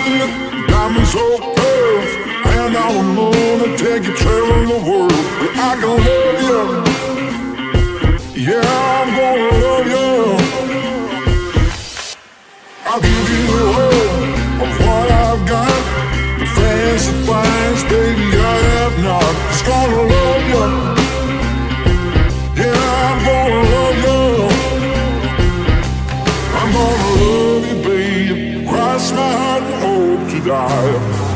diamonds so pearl, and I will gonna take you traveling the world. I can love you, yeah, I'm gonna love you. I'll give you all of what I've got, the fancy things, baby, I have not. Just gonna love you, yeah, I'm gonna love you. I'm gonna love you, babe, cross my heart and hope to die.